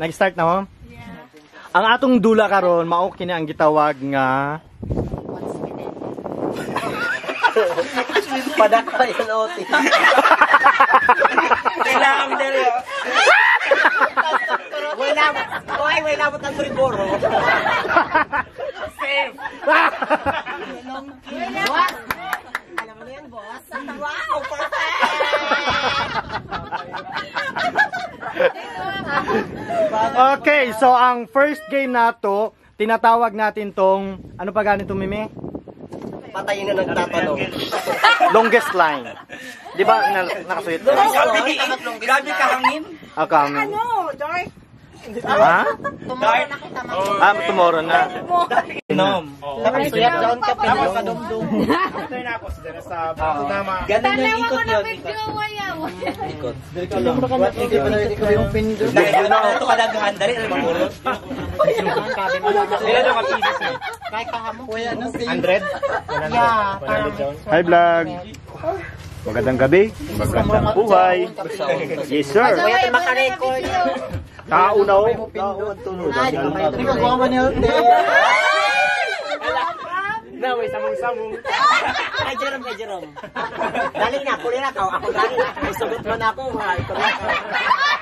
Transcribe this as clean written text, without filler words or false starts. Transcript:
nag-start na mo? Ang atong dula karon mao kini ang gitawag nga Padaka yung oti. Kailangan dali. Wala mo tanong rigoro. Safe. Alam mo na yan, boss. Wow, perfect. Okay, so ang first game nato, tinatawag natin tong ano pa ganito Mimi? Patayin na nagtatanong. Longest line. 'Di ba nakasulit? Gabi ka hangin? Hangin. Ano, George? Ha? Tomorrow na. Nom. Tapos suyat down ka pa. Tapos kadumdum. Ito na ako sa tama. Ganun yung ikot yun. Ikot. Ikaw yung pindot. Ito ka naghahan dali. Mamulot. Ilan ang pieces niya? 100? Hi vlog. Magandang gabi. Magandang buhay. Yes sir. Kaya makarecord. Kauna o. Na, may samong-samong. Kay Jerome. Dali na, puli na ka. Ako dali na. May sagot mo na ako.